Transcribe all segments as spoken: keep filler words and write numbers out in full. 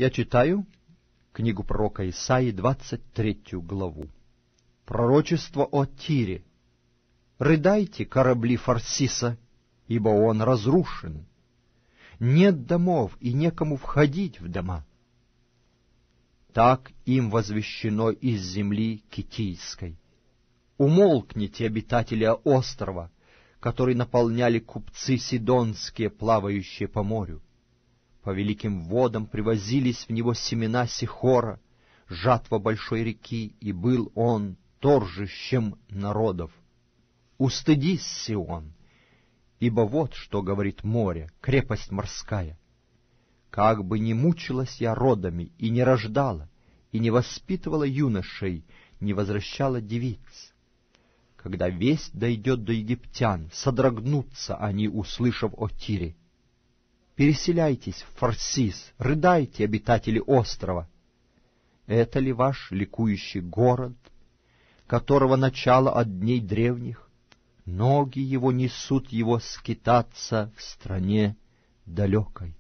Я читаю книгу пророка Исаии, двадцать третью главу. Пророчество о Тире. «Рыдайте, корабли Фарсиса, ибо он разрушен. Нет домов, и некому входить в дома. Так им возвещено из земли Китийской. Умолкните, обитатели острова, который наполняли купцы сидонские, плавающие по морю. По великим водам привозились в него семена Сихора, жатва большой реки, и был он торжищем народов. Устыдись, Сион, ибо вот что говорит море, крепость морская. Как бы ни мучилась я родами, и не рождала, и не воспитывала юношей, не возвращала девиц. Когда весть дойдет до египтян, содрогнутся они, услышав о Тире. Переселяйтесь в Фарсис, рыдайте, обитатели острова. Это ли ваш ликующий город, которого начало от дней древних? Ноги его несут его скитаться в стране далекой.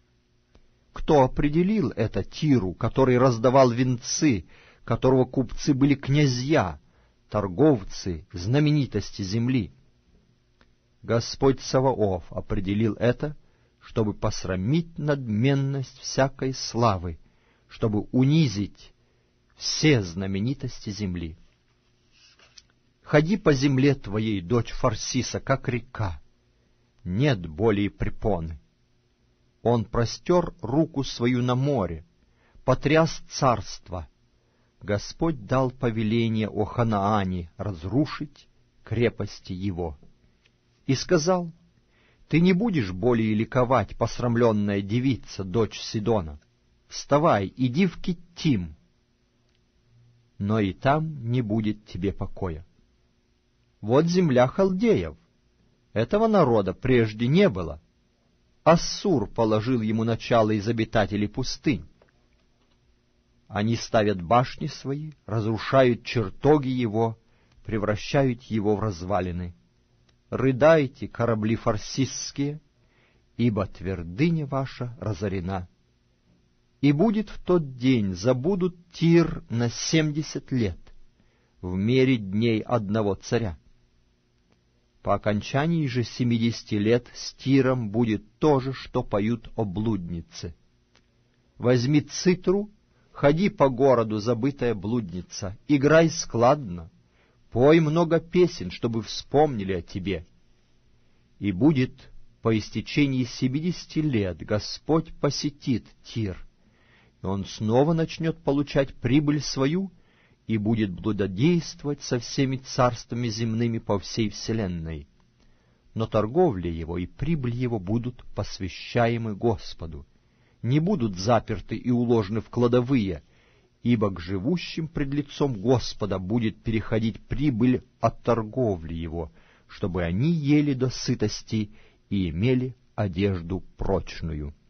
Кто определил это Тиру, который раздавал венцы, которого купцы были князья, торговцы, знаменитости земли? Господь Саваоф определил это, чтобы посрамить надменность всякой славы, чтобы унизить все знаменитости земли. Ходи по земле твоей, дочь Фарсиса, как река, нет более препоны. Он простер руку свою на море, потряс царство. Господь дал повеление о Ханаане разрушить крепости его. И сказал: ты не будешь более ликовать, посрамленная девица, дочь Сидона. Вставай, иди в Киттим, но и там не будет тебе покоя. Вот земля халдеев. Этого народа прежде не было. Ассур положил ему начало из обитателей пустынь. Они ставят башни свои, разрушают чертоги его, превращают его в развалины. Рыдайте, корабли фарсисские, ибо твердыня ваша разорена. И будет в тот день, забудут Тир на семьдесят лет, в мере дней одного царя. По окончании же семидесяти лет с Тиром будет то же, что поют о блуднице. Возьми цитру, ходи по городу, забытая блудница, играй складно, пой много песен, чтобы вспомнили о тебе. И будет по истечении семидесяти лет Господь посетит Тир, и он снова начнет получать прибыль свою и будет блудодействовать со всеми царствами земными по всей вселенной. Но торговля его и прибыль его будут посвящаемы Господу, не будут заперты и уложены в кладовые, ибо к живущим пред лицом Господа будет переходить прибыль от торговли его, чтобы они ели до сытости и имели одежду прочную.